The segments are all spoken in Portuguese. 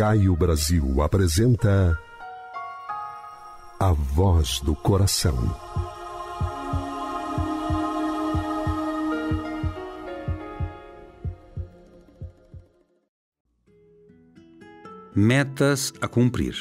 Caio Brasil apresenta A Voz do Coração. Metas a cumprir.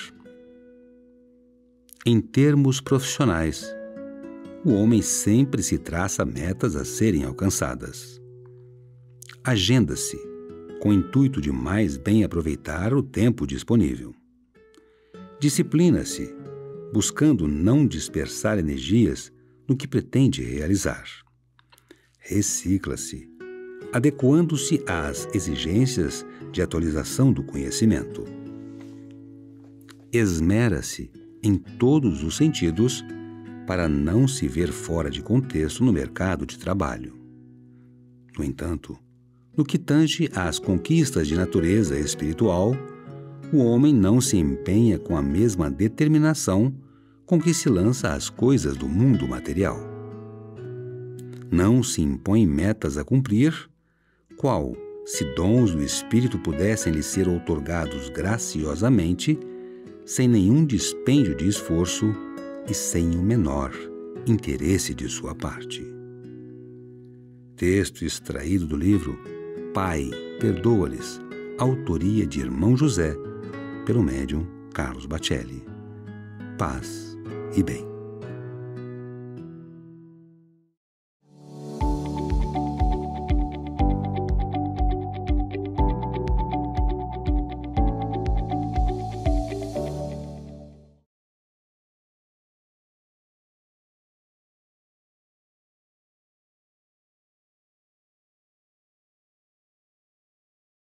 Em termos profissionais, o homem sempre se traça metas a serem alcançadas. Agenda-se, com o intuito de mais bem aproveitar o tempo disponível. Disciplina-se, buscando não dispersar energias no que pretende realizar. Recicla-se, adequando-se às exigências de atualização do conhecimento. Esmera-se em todos os sentidos para não se ver fora de contexto no mercado de trabalho. No entanto, no que tange às conquistas de natureza espiritual, o homem não se empenha com a mesma determinação com que se lança às coisas do mundo material. Não se impõe metas a cumprir, qual, se dons do Espírito pudessem lhe ser outorgados graciosamente, sem nenhum dispêndio de esforço e sem o menor interesse de sua parte. Texto extraído do livro Pai, Perdoa-lhes, autoria de Irmão José, pelo médium Carlos Bacelli. Paz e bem.